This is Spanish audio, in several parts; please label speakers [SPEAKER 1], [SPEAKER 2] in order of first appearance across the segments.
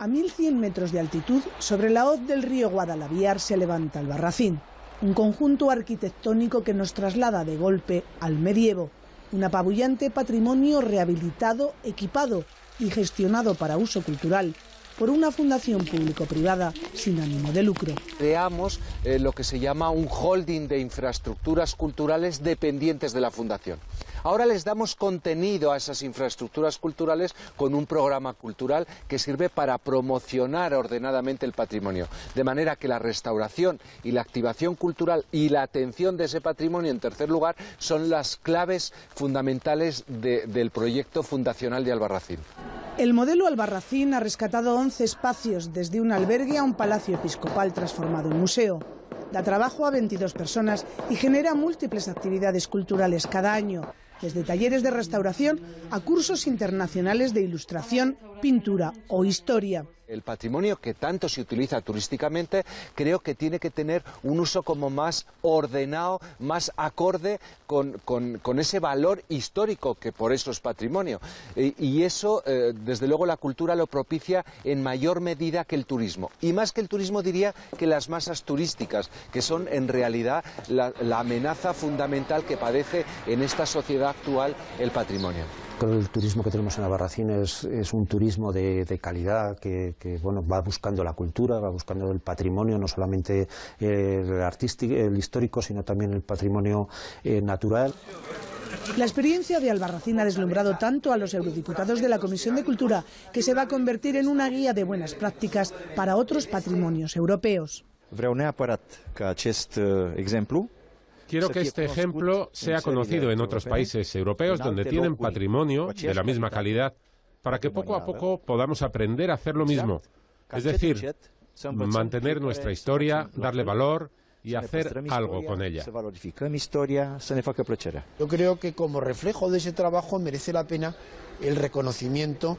[SPEAKER 1] A 1100 metros de altitud, sobre la hoz del río Guadalaviar, se levanta Albarracín, un conjunto arquitectónico que nos traslada de golpe al medievo, un apabullante patrimonio rehabilitado, equipado y gestionado para uso cultural por una fundación público-privada sin ánimo de lucro.
[SPEAKER 2] Creamos lo que se llama un holding de infraestructuras culturales dependientes de la fundación. Ahora les damos contenido a esas infraestructuras culturales con un programa cultural que sirve para promocionar ordenadamente el patrimonio, de manera que la restauración y la activación cultural y la atención de ese patrimonio, en tercer lugar, son las claves fundamentales del proyecto fundacional de Albarracín.
[SPEAKER 1] El modelo Albarracín ha rescatado 11 espacios, desde un albergue a un palacio episcopal transformado en museo. Da trabajo a 22 personas y genera múltiples actividades culturales cada año, desde talleres de restauración a cursos internacionales de ilustración, pintura o historia.
[SPEAKER 2] El patrimonio que tanto se utiliza turísticamente creo que tiene que tener un uso como más ordenado, más acorde con ese valor histórico que por eso es patrimonio. Y eso, desde luego, la cultura lo propicia en mayor medida que el turismo. Y más que el turismo diría que las masas turísticas, que son en realidad la amenaza fundamental que padece en esta sociedad actual el patrimonio.
[SPEAKER 3] El turismo que tenemos en Albarracín es un turismo de calidad que bueno, va buscando la cultura, va buscando el patrimonio, no solamente el artístico, el histórico, sino también el patrimonio natural.
[SPEAKER 1] La experiencia de Albarracín ha deslumbrado tanto a los eurodiputados de la Comisión de Cultura, que se va a convertir en una guía de buenas prácticas para otros patrimonios europeos.
[SPEAKER 4] Quiero que este ejemplo sea conocido en otros países europeos donde tienen patrimonio de la misma calidad, para que poco a poco podamos aprender a hacer lo mismo. Es decir, mantener nuestra historia, darle valor y hacer algo con ella.
[SPEAKER 5] Yo creo que como reflejo de ese trabajo merece la pena el reconocimiento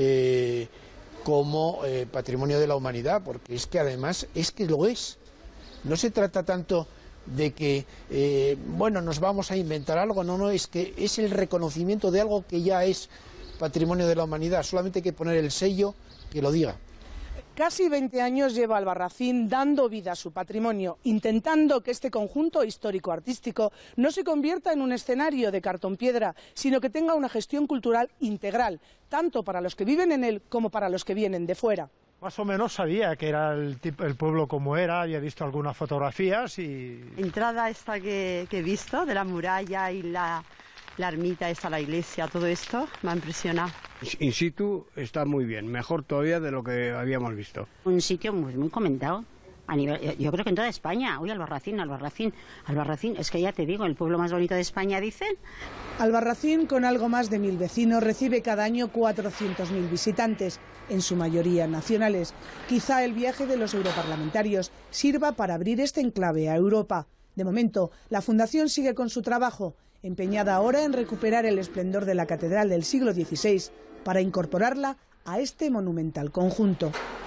[SPEAKER 5] como patrimonio de la humanidad, porque es que además es que lo es. No se trata tanto de que, bueno, nos vamos a inventar algo, no, es que es el reconocimiento de algo que ya es patrimonio de la humanidad, solamente hay que poner el sello que lo diga.
[SPEAKER 1] Casi 20 años lleva Albarracín dando vida a su patrimonio, intentando que este conjunto histórico-artístico no se convierta en un escenario de cartón-piedra, sino que tenga una gestión cultural integral, tanto para los que viven en él como para los que vienen de fuera.
[SPEAKER 6] Más o menos sabía que era el pueblo como era, había visto algunas fotografías y...
[SPEAKER 7] Entrada esta que he visto, de la muralla y la ermita, esta, la iglesia, todo esto, me ha impresionado.
[SPEAKER 8] In situ está muy bien, mejor todavía de lo que habíamos visto.
[SPEAKER 9] Un sitio muy comentado. Yo creo que en toda España. Uy, Albarracín, es que ya te digo, el pueblo más bonito de España, dicen.
[SPEAKER 1] Albarracín, con algo más de 1000 vecinos, recibe cada año 400.000 visitantes, en su mayoría nacionales. Quizá el viaje de los europarlamentarios sirva para abrir este enclave a Europa. De momento, la Fundación sigue con su trabajo, empeñada ahora en recuperar el esplendor de la catedral del siglo XVI para incorporarla a este monumental conjunto.